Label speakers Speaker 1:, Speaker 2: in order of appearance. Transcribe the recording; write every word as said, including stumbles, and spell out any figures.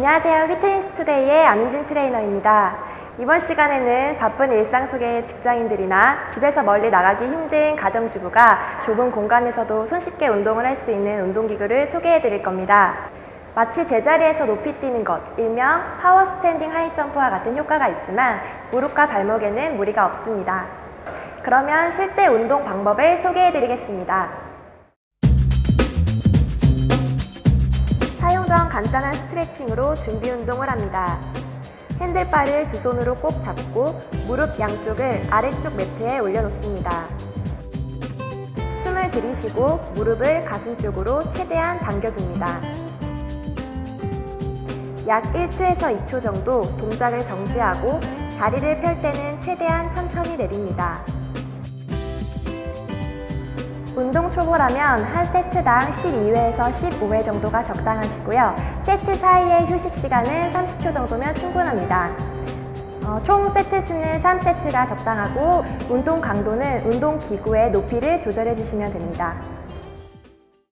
Speaker 1: 안녕하세요. 피트니스 투데이의 안은진 트레이너입니다. 이번 시간에는 바쁜 일상 속의 직장인들이나 집에서 멀리 나가기 힘든 가정주부가 좁은 공간에서도 손쉽게 운동을 할 수 있는 운동기구를 소개해 드릴 겁니다. 마치 제자리에서 높이 뛰는 것, 일명 파워 스탠딩 하이 점프와 같은 효과가 있지만 무릎과 발목에는 무리가 없습니다. 그러면 실제 운동 방법을 소개해 드리겠습니다. 사용 전 간단한 스트레칭으로 준비 운동을 합니다. 핸들바를 두 손으로 꼭 잡고 무릎 양쪽을 아래쪽 매트에 올려놓습니다. 숨을 들이쉬고 무릎을 가슴 쪽으로 최대한 당겨줍니다. 약 일 초에서 이 초 정도 동작을 정지하고 다리를 펼 때는 최대한 천천히 내립니다. 운동 초보라면 한 세트당 십이 회에서 십오 회 정도가 적당하시고요. 세트 사이의 휴식 시간은 삼십 초 정도면 충분합니다. 어, 총 세트 수는 삼 세트가 적당하고 운동 강도는 운동 기구의 높이를 조절해 주시면 됩니다.